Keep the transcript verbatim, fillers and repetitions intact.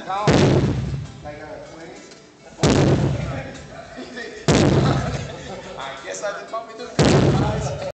count. Like a twenty. I guess I did probably do.